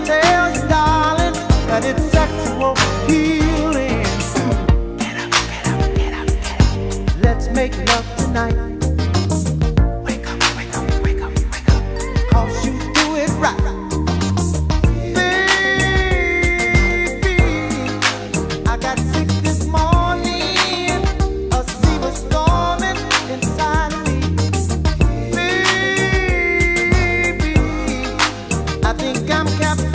tell you, darling, that it's sexual healing. Get up, get up, get up, get up. Let's make love tonight. Wake up, wake up, wake up, wake up. 'Cause you do it right. Baby, I got sick this morning. A sea was storming inside of me. Baby, I think I'm captured.